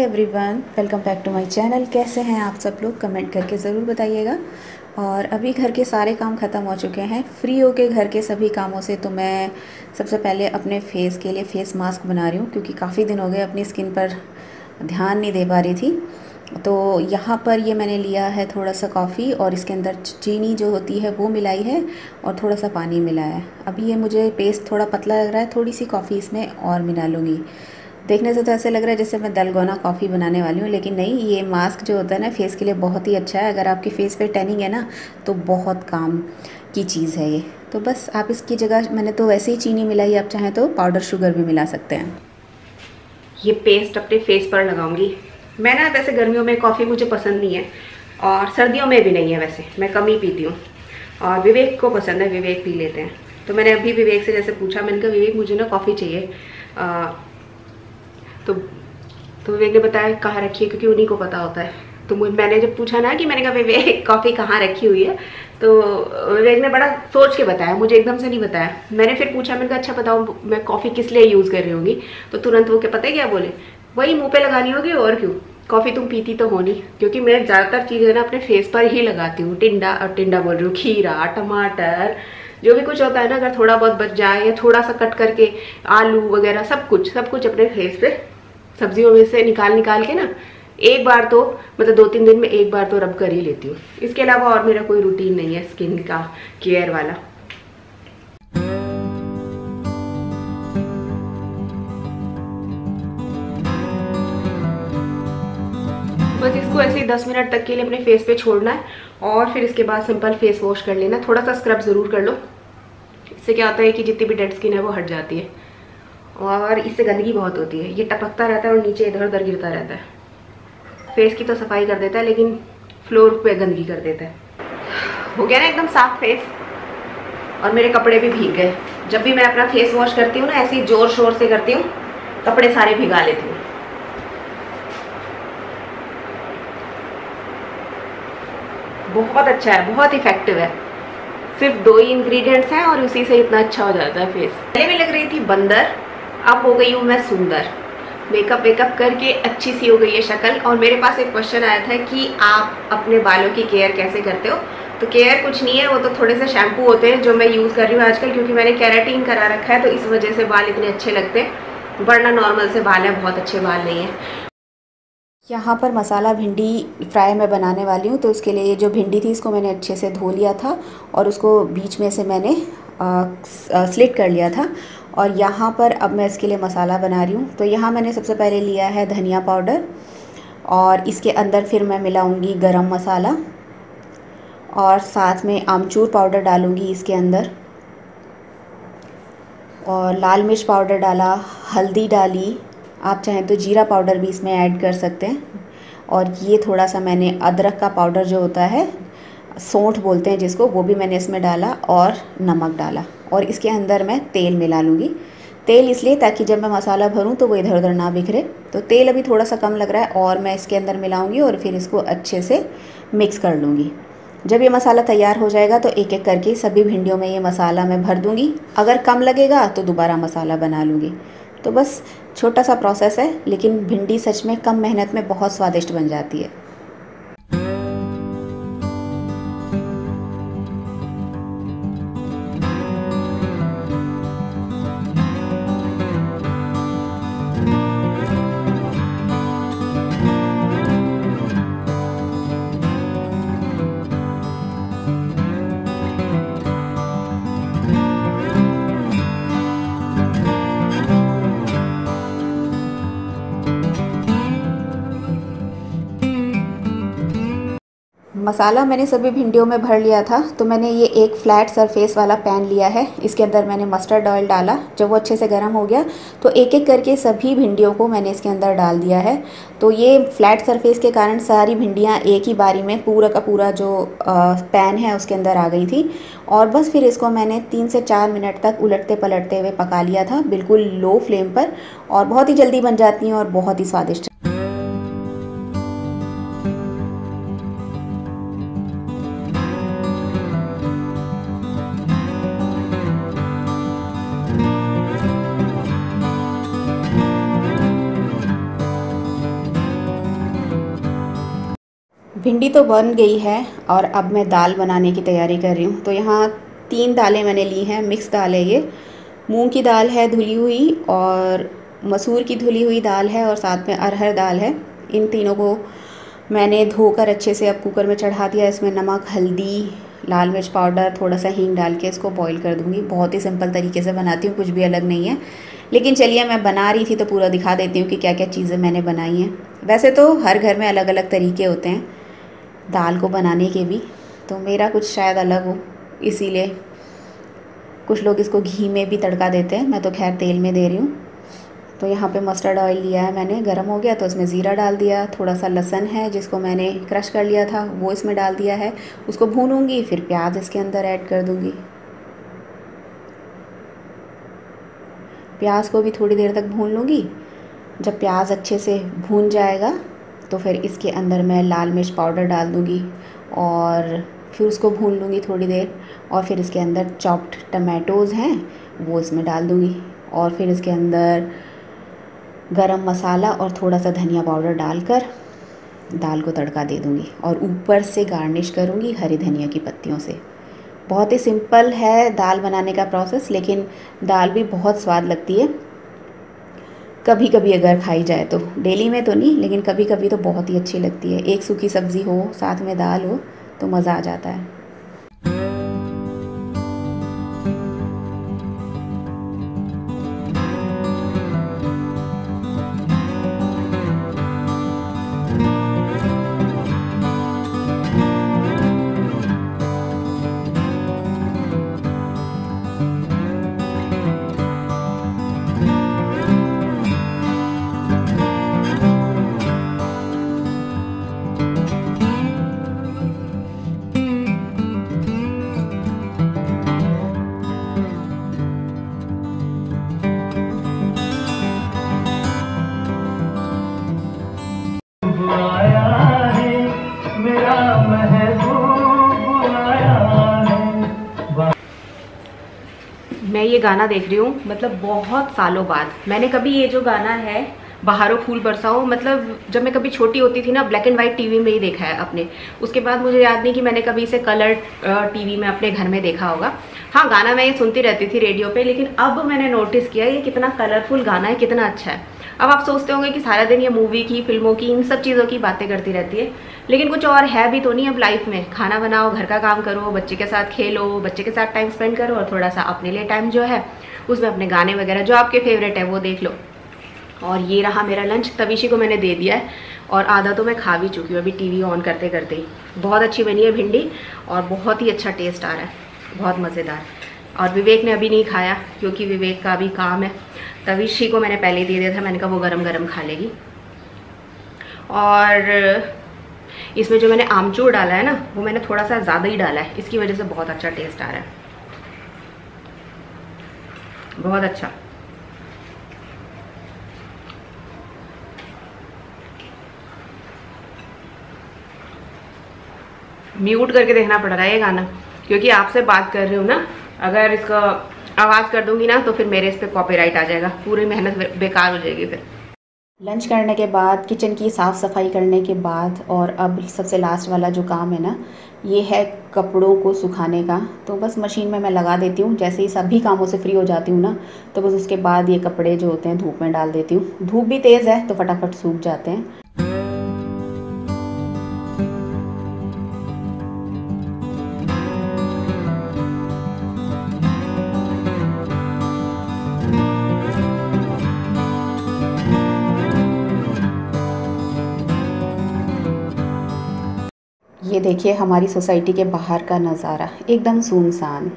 Everyone, welcome back to my channel. कैसे हैं आप सब लोग? कमेंट करके ज़रूर बताइएगा। और अभी घर के सारे काम ख़त्म हो चुके हैं। फ्री होके घर के सभी कामों से तो मैं सबसे पहले अपने फेस के लिए फ़ेस मास्क बना रही हूँ, क्योंकि काफ़ी दिन हो गए अपनी स्किन पर ध्यान नहीं दे पा रही थी। तो यहाँ पर ये मैंने लिया है थोड़ा सा कॉफ़ी, और इसके अंदर चीनी जो होती है वो मिलाई है, और थोड़ा सा पानी मिलाया है। अभी ये मुझे पेस्ट थोड़ा पतला लग रहा है, थोड़ी सी कॉफ़ी इसमें और मिला लूँगी। देखने से तो ऐसे लग रहा है जैसे मैं दलगोना कॉफ़ी बनाने वाली हूँ, लेकिन नहीं, ये मास्क जो होता है ना फेस के लिए बहुत ही अच्छा है। अगर आपके फेस पे टैनिंग है ना, तो बहुत काम की चीज़ है ये। तो बस आप इसकी जगह, मैंने तो वैसे ही चीनी मिलाई, आप चाहें तो पाउडर शुगर भी मिला सकते हैं। ये पेस्ट अपने फेस पर लगाऊंगी। मैं ना वैसे गर्मियों में कॉफ़ी मुझे पसंद नहीं है, और सर्दियों में भी नहीं है, वैसे मैं कम ही पीती हूँ। और विवेक को पसंद है, विवेक पी लेते हैं। तो मैंने अभी विवेक से जैसे पूछा, मैंने कहा विवेक मुझे ना कॉफ़ी चाहिए। तो विवेक ने बताया कहाँ रखी है, क्योंकि उन्हीं को पता होता है। तो मैंने जब पूछा ना कि मैंने कहा विवेक कॉफ़ी कहाँ रखी हुई है, तो विवेक ने बड़ा सोच के बताया, मुझे एकदम से नहीं बताया। मैंने फिर पूछा, मैंने कहा अच्छा बताओ मैं कॉफ़ी किस लिए यूज़ कर रही होंगी। तो तुरंत वो क्या पता है क्या बोले, वही मुंह पे लगानी होगी, और क्यों, कॉफ़ी तुम पीती तो हो नहीं। क्योंकि मैं ज़्यादातर चीज़ें ना अपने फेस पर ही लगाती हूँ। टिंडा बोल रही हूँ, खीरा, टमाटर, जो भी कुछ होता है ना, अगर थोड़ा बहुत बच जाए या थोड़ा सा कट करके, आलू वगैरह सब कुछ अपने फेस पे सब्जियों में से निकाल के ना, एक बार तो मतलब 2-3 दिन में एक बार तो रब कर ही लेती हूँ। इसके अलावा और मेरा कोई रूटीन नहीं है स्किन का केयर वाला। बस इसको ऐसे ही 10 मिनट तक के लिए अपने फेस पे छोड़ना है, और फिर इसके बाद सिंपल फेस वॉश कर लेना। थोड़ा सा स्क्रब ज़रूर कर लो, इससे क्या होता है कि जितनी भी डेड स्किन है वो हट जाती है। और इससे गंदगी बहुत होती है, ये टपकता रहता है और नीचे इधर उधर गिरता रहता है। फेस की तो सफाई कर देता है, लेकिन फ्लोर पे गंदगी कर देता है। हो गया ना एकदम साफ फेस, और मेरे कपड़े भी भीग गए। जब भी मैं अपना फेस वॉश करती हूँ ना, ऐसे ही जोर शोर से करती हूँ, कपड़े सारे भिगा लेती हूँ। बहुत अच्छा है, बहुत इफेक्टिव है। सिर्फ 2 ही इंग्रेडिएंट्स हैं और उसी से इतना अच्छा हो जाता है फेस। पहले मैं लग रही थी बंदर, अब हो गई हूँ मैं सुंदर। मेकअप करके अच्छी सी हो गई है शक्ल। और मेरे पास एक क्वेश्चन आया था कि आप अपने बालों की केयर कैसे करते हो। तो केयर कुछ नहीं है, वो तो थोड़े से शैम्पू होते हैं जो मैं यूज़ कर रही हूँ आजकल, क्योंकि मैंने केराटिन करा रखा है, तो इस वजह से बाल इतने अच्छे लगते हैं। वरना नॉर्मल से बाल है, बहुत अच्छे बाल नहीं है। यहाँ पर मसाला भिंडी फ्राई मैं बनाने वाली हूँ। तो इसके लिए ये जो भिंडी थी, इसको मैंने अच्छे से धो लिया था, और उसको बीच में से मैंने स्लिट कर लिया था। और यहाँ पर अब मैं इसके लिए मसाला बना रही हूँ। तो यहाँ मैंने सबसे पहले लिया है धनिया पाउडर, और इसके अंदर फिर मैं मिलाऊंगी गरम मसाला, और साथ में आमचूर पाउडर डालूंगी इसके अंदर, और लाल मिर्च पाउडर डाला, हल्दी डाली, आप चाहें तो जीरा पाउडर भी इसमें ऐड कर सकते हैं। और ये थोड़ा सा मैंने अदरक का पाउडर जो होता है, सौंठ बोलते हैं जिसको, वो भी मैंने इसमें डाला, और नमक डाला। और इसके अंदर मैं तेल मिला लूँगी। तेल इसलिए ताकि जब मैं मसाला भरूं तो वो इधर उधर ना बिखरे। तो तेल अभी थोड़ा सा कम लग रहा है, और मैं इसके अंदर मिलाऊंगी, और फिर इसको अच्छे से मिक्स कर लूँगी। जब ये मसाला तैयार हो जाएगा तो एक एक करके सभी भिंडियों में ये मसाला मैं भर दूँगी। अगर कम लगेगा तो दोबारा मसाला बना लूँगी। तो बस छोटा सा प्रोसेस है, लेकिन भिंडी सच में कम मेहनत में बहुत स्वादिष्ट बन जाती है। मसाला मैंने सभी भिंडियों में भर लिया था। तो मैंने ये एक फ्लैट सरफेस वाला पैन लिया है, इसके अंदर मैंने मस्टर्ड ऑयल डाला। जब वो अच्छे से गर्म हो गया तो एक एक करके सभी भिंडियों को मैंने इसके अंदर डाल दिया है। तो ये फ्लैट सरफेस के कारण सारी भिंडियाँ एक ही बारी में पूरा का पूरा जो पैन है उसके अंदर आ गई थी। और बस फिर इसको मैंने 3 से 4 मिनट तक उलटते पलटते हुए पका लिया था, बिल्कुल लो फ्लेम पर। और बहुत ही जल्दी बन जाती हैं और बहुत ही स्वादिष्ट। भिंडी तो बन गई है और अब मैं दाल बनाने की तैयारी कर रही हूँ। तो यहाँ 3 दालें मैंने ली हैं, मिक्स दाल है ये। मूंग की दाल है धुली हुई, और मसूर की धुली हुई दाल है, और साथ में अरहर दाल है। इन तीनों को मैंने धोकर अच्छे से अब कुकर में चढ़ा दिया। इसमें नमक, हल्दी, लाल मिर्च पाउडर, थोड़ा सा हींग डाल के इसको बॉईल कर दूँगी। बहुत ही सिंपल तरीके से बनाती हूँ, कुछ भी अलग नहीं है। लेकिन चलिए, मैं बना रही थी तो पूरा दिखा देती हूँ कि क्या क्या चीज़ें मैंने बनाई हैं। वैसे तो हर घर में अलग अलग तरीके होते हैं दाल को बनाने के भी, तो मेरा कुछ शायद अलग हो, इसीलिए कुछ लोग इसको घी में भी तड़का देते हैं, मैं तो खैर तेल में दे रही हूँ। तो यहाँ पे मस्टर्ड ऑयल लिया है मैंने, गरम हो गया तो इसमें ज़ीरा डाल दिया। थोड़ा सा लहसुन है जिसको मैंने क्रश कर लिया था, वो इसमें डाल दिया है। उसको भूनूंगी, फिर प्याज इसके अंदर ऐड कर दूँगी। प्याज को भी थोड़ी देर तक भून लूँगी। जब प्याज अच्छे से भून जाएगा तो फिर इसके अंदर मैं लाल मिर्च पाउडर डाल दूँगी, और फिर उसको भून लूँगी थोड़ी देर। और फिर इसके अंदर चॉप्ड टमाटोज़ हैं वो इसमें डाल दूँगी, और फिर इसके अंदर गरम मसाला और थोड़ा सा धनिया पाउडर डालकर दाल को तड़का दे दूँगी, और ऊपर से गार्निश करूँगी हरी धनिया की पत्तियों से। बहुत ही सिंपल है दाल बनाने का प्रोसेस, लेकिन दाल भी बहुत स्वाद लगती है कभी कभी अगर खाई जाए तो। डेली में तो नहीं, लेकिन कभी कभी तो बहुत ही अच्छी लगती है। एक सूखी सब्ज़ी हो, साथ में दाल हो, तो मज़ा आ जाता है। मैं ये गाना देख रही हूँ, मतलब बहुत सालों बाद। मैंने कभी ये जो गाना है बहारों फूल बरसाओ, मतलब जब मैं कभी छोटी होती थी ना, ब्लैक एंड वाइट टीवी में ही देखा है अपने। उसके बाद मुझे याद नहीं कि मैंने कभी इसे कलर टीवी में अपने घर में देखा होगा। हाँ, गाना मैं ये सुनती रहती थी रेडियो पे, लेकिन अब मैंने नोटिस किया ये कितना कलरफुल गाना है, कितना अच्छा है। अब आप सोचते होंगे कि सारा दिन ये मूवी की, फिल्मों की, इन सब चीज़ों की बातें करती रहती है, लेकिन कुछ और है भी तो नहीं अब लाइफ में। खाना बनाओ, घर का काम करो, बच्चे के साथ खेलो, बच्चे के साथ टाइम स्पेंड करो, और थोड़ा सा अपने लिए टाइम जो है उसमें अपने गाने वगैरह जो आपके फेवरेट है वो देख लो। और ये रहा मेरा लंच, तविशी को मैंने दे दिया है, और आधा तो मैं खा भी चुकी हूँ अभी टीवी ऑन करते करते ही। बहुत अच्छी बनी है भिंडी, और बहुत ही अच्छा टेस्ट आ रहा है, बहुत मज़ेदार। और विवेक ने अभी नहीं खाया क्योंकि विवेक का अभी काम है। तविशी को मैंने पहले दे दिया था, मैंने कहा वो गरम गरम खा लेगी। और इसमें जो मैंने आमचूर डाला है ना, वो मैंने थोड़ा सा ज़्यादा ही डाला है, इसकी वजह से बहुत अच्छा टेस्ट आ रहा है, बहुत अच्छा। म्यूट करके देखना पड़ रहा है ये गाना, क्योंकि आपसे बात कर रही हूँ ना। अगर इसका आवाज़ कर दूंगी ना तो फिर मेरे इस पर कॉपीराइट आ जाएगा, पूरी मेहनत बेकार हो जाएगी फिर। लंच करने के बाद, किचन की साफ़ सफाई करने के बाद, और अब सबसे लास्ट वाला जो काम है ना, ये है कपड़ों को सुखाने का। तो बस मशीन में मैं लगा देती हूँ, जैसे ही सभी कामों से फ्री हो जाती हूँ ना, तो बस उसके बाद ये कपड़े जो होते हैं धूप में डाल देती हूँ। धूप भी तेज़ है तो फटाफट सूख जाते हैं। ये देखिए हमारी सोसाइटी के बाहर का नज़ारा, एकदम सुनसान।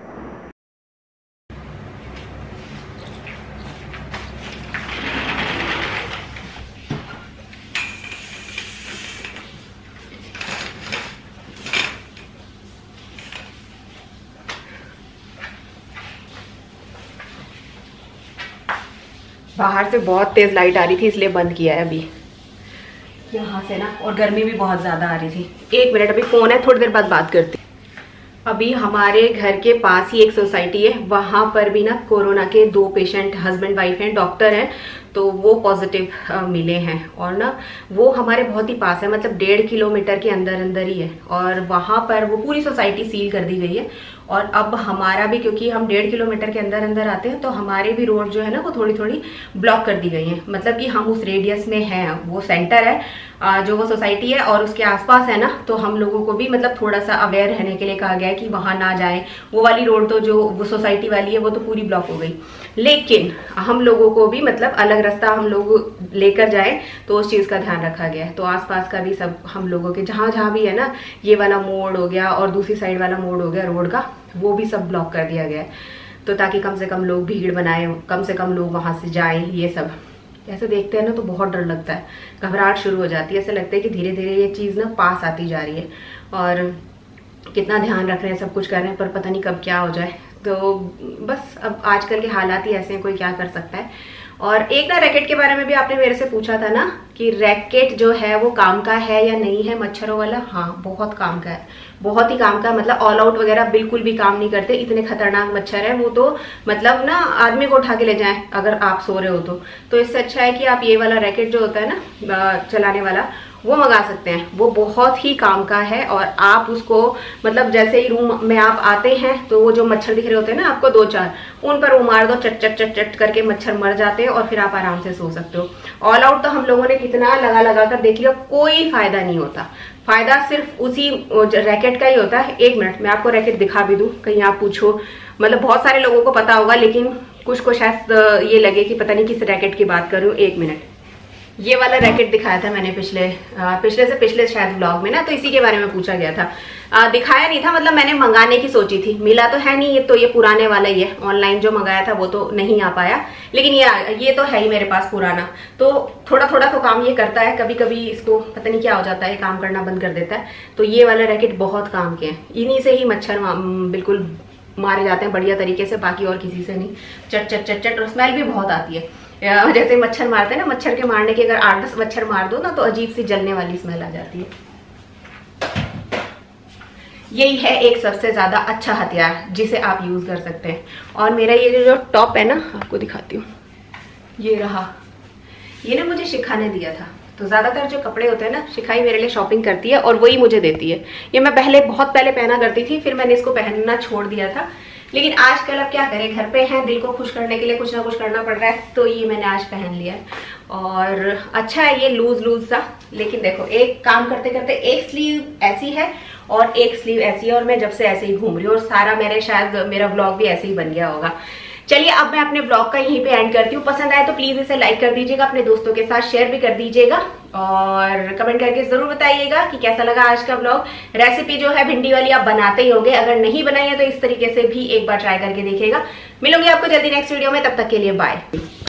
बाहर से बहुत तेज़ लाइट आ रही थी इसलिए बंद किया है अभी यहाँ से ना, और गर्मी भी बहुत ज़्यादा आ रही थी। 1 मिनट, अभी फ़ोन है, थोड़ी देर बाद बात करती। अभी हमारे घर के पास ही एक सोसाइटी है, वहाँ पर भी ना कोरोना के 2 पेशेंट हस्बैंड वाइफ हैं, डॉक्टर हैं। तो वो पॉजिटिव मिले हैं। और ना वो हमारे बहुत ही पास है, मतलब 1.5 किलोमीटर के अंदर अंदर ही है, और वहाँ पर वो पूरी सोसाइटी सील कर दी गई है। और अब हमारा भी, क्योंकि हम 1.5 किलोमीटर के अंदर अंदर आते हैं, तो हमारे भी रोड जो है ना वो थोड़ी थोड़ी ब्लॉक कर दी गई है, मतलब कि हम उस रेडियस में हैं, वो सेंटर है जो वो सोसाइटी है और उसके आसपास है ना, तो हम लोगों को भी मतलब थोड़ा सा अवेयर रहने के लिए कहा गया है कि वहां ना जाएं। वो वाली रोड तो जो वो सोसाइटी वाली है वो तो पूरी ब्लॉक हो गई, लेकिन हम लोगों को भी मतलब अलग रास्ता हम लोग लेकर जाए, तो उस चीज का ध्यान रखा गया है। तो आसपास का भी सब हम लोगों के जहां जहां भी है ना, ये वाला मोड़ हो गया और दूसरी साइड वाला मोड़ हो गया रोड का, वो भी सब ब्लॉक कर दिया गया है, तो ताकि कम से कम लोग भीड़ बनाए, कम से कम लोग वहां से जाएं। ये सब ऐसे देखते हैं ना तो बहुत डर लगता है, घबराहट शुरू हो जाती है, ऐसा लगता है कि धीरे धीरे ये चीज़ ना पास आती जा रही है, और कितना ध्यान रख रहे हैं, सब कुछ कर रहे हैं, पर पता नहीं कब क्या हो जाए। तो बस अब आजकल के हालात ही ऐसे हैं, कोई क्या कर सकता है। और एक ना रैकेट के बारे में भी आपने मेरे से पूछा था ना कि रैकेट जो है वो काम का है या नहीं है मच्छरों वाला। हाँ, बहुत काम का है, बहुत ही काम का, मतलब ऑल आउट वगैरह बिल्कुल भी काम नहीं करते, इतने खतरनाक मच्छर है वो, तो मतलब ना आदमी को उठा के ले जाएं अगर आप सो रहे हो तो इससे अच्छा है कि आप ये वाला रैकेट जो होता है ना चलाने वाला, वो मंगा सकते हैं। वो बहुत ही काम का है, और आप उसको मतलब जैसे ही रूम में आप आते हैं तो वो जो मच्छर दिख रहे होते हैं ना आपको 2-4, उन पर वो मार दो, चट चट चट चट करके मच्छर मर जाते हैं, और फिर आप आराम से सो सकते हो। ऑल आउट तो हम लोगों ने कितना लगा लगा कर देख लिया, कोई फायदा नहीं होता। फायदा सिर्फ उसी रैकेट का ही होता है। 1 मिनट मैं आपको रैकेट दिखा भी दूं, कहीं आप पूछो, मतलब बहुत सारे लोगों को पता होगा, लेकिन कुछ को शायद ये लगे कि पता नहीं किस रैकेट की बात कर रही हूँ। 1 मिनट, ये वाला रैकेट दिखाया था मैंने पिछले शायद ब्लॉग में ना, तो इसी के बारे में पूछा गया था। दिखाया नहीं था, मतलब मैंने मंगाने की सोची थी, मिला तो है नहीं, ये पुराने वाला ही है। ऑनलाइन जो मंगाया था वो तो नहीं आ पाया, लेकिन ये तो है ही मेरे पास पुराना, तो थोड़ा थोड़ा तो काम ये करता है। कभी कभी इसको पता नहीं क्या हो जाता है, काम करना बंद कर देता है। तो ये वाला रैकेट बहुत काम के हैं, इन्हीं से ही मच्छर बिल्कुल मारे जाते हैं बढ़िया तरीके से, बाकी और किसी से नहीं। चट चट चट चट, और स्मेल भी बहुत आती है, जैसे मच्छर मारते हैं ना, मच्छर के मारने के अगर 8-10 मच्छर मार दो ना तो अजीब सी जलने वाली स्मेल आ जाती है। यही है एक सबसे ज्यादा अच्छा हथियार जिसे आप यूज कर सकते हैं। और मेरा ये जो टॉप है ना, आपको दिखाती हूँ, ये रहा, ये ना मुझे शिखा ने दिया था। तो ज्यादातर जो कपड़े होते हैं ना, शिखाई मेरे लिए शॉपिंग करती है और वही मुझे देती है। ये मैं बहुत पहले पहना करती थी, फिर मैंने इसको पहनना छोड़ दिया था, लेकिन आजकल अब क्या करें, घर पे हैं, दिल को खुश करने के लिए कुछ ना कुछ करना पड़ रहा है, तो ये मैंने आज पहन लिया है। और अच्छा है ये लूज सा, लेकिन देखो एक काम करते करते एक स्लीव ऐसी है और एक स्लीव ऐसी है, और मैं जब से ऐसे ही घूम रही हूँ, और सारा शायद मेरा व्लॉग भी ऐसे ही बन गया होगा। चलिए अब मैं अपने ब्लॉग का यहीं पे एंड करती हूँ। पसंद आए तो प्लीज इसे लाइक कर दीजिएगा, अपने दोस्तों के साथ शेयर भी कर दीजिएगा, और कमेंट करके जरूर बताइएगा कि कैसा लगा आज का ब्लॉग। रेसिपी जो है भिंडी वाली आप बनाते ही होंगे, अगर नहीं बनाई है तो इस तरीके से भी एक बार ट्राई करके देखिएगा। मिलूंगी आपको जल्दी नेक्स्ट वीडियो में, तब तक के लिए बाय।